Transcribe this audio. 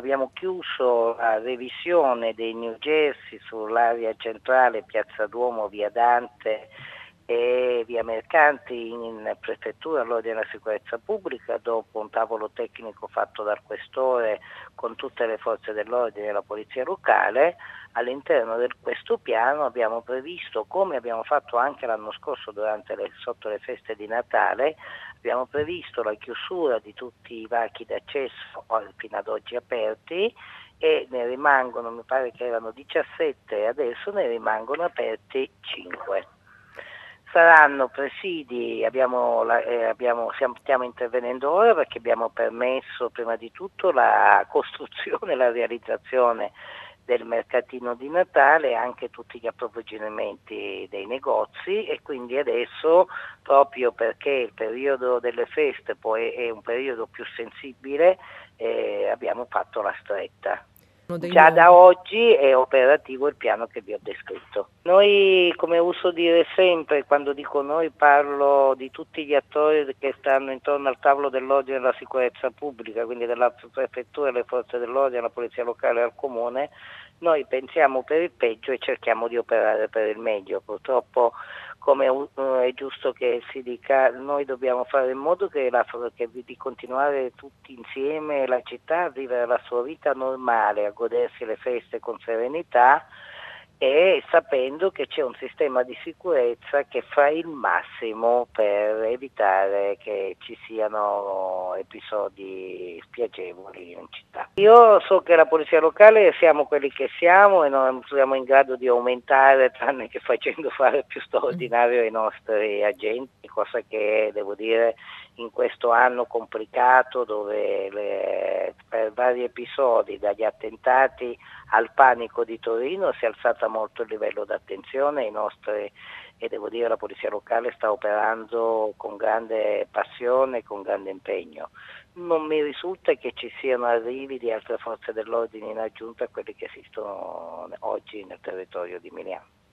abbiamo chiuso la revisione dei New Jersey sull'area centrale, Piazza Duomo, Via Dante e Via Mercanti in prefettura all'ordine e alla sicurezza pubblica dopo un tavolo tecnico fatto dal questore con tutte le forze dell'ordine e la polizia locale. All'interno di questo piano abbiamo previsto, come abbiamo fatto anche l'anno scorso sotto le feste di Natale, abbiamo previsto la chiusura di tutti i varchi d'accesso fino ad oggi aperti, e ne rimangono, mi pare che erano 17 e adesso ne rimangono aperti 5. Saranno presidi, stiamo intervenendo ora perché abbiamo permesso prima di tutto la costruzione e la realizzazione del mercatino di Natale e anche tutti gli approvvigionamenti dei negozi, e quindi adesso, proprio perché il periodo delle feste poi è un periodo più sensibile, abbiamo fatto la stretta. Già da oggi è operativo il piano che vi ho descritto. Noi, come uso dire sempre, quando dico noi parlo di tutti gli attori che stanno intorno al tavolo dell'ordine e della sicurezza pubblica, quindi della prefettura, le forze dell'ordine, la polizia locale e al comune. Noi pensiamo per il peggio e cerchiamo di operare per il meglio. Purtroppo, come è giusto che si dica, noi dobbiamo fare in modo di continuare tutti insieme la città a vivere la sua vita normale, a godersi le feste con serenità, e sapendo che c'è un sistema di sicurezza che fa il massimo per evitare che ci siano episodi spiacevoli in città. Io so che la polizia locale siamo quelli che siamo e non siamo in grado di aumentare, tranne che facendo fare più straordinario ai nostri agenti, cosa che devo dire in questo anno complicato, dove per vari episodi, dagli attentati al panico di Torino, si è alzata molto il livello d'attenzione e devo dire la polizia locale sta operando con grande passione e con grande impegno. Non mi risulta che ci siano arrivi di altre forze dell'ordine in aggiunta a quelli che esistono oggi nel territorio di Milano.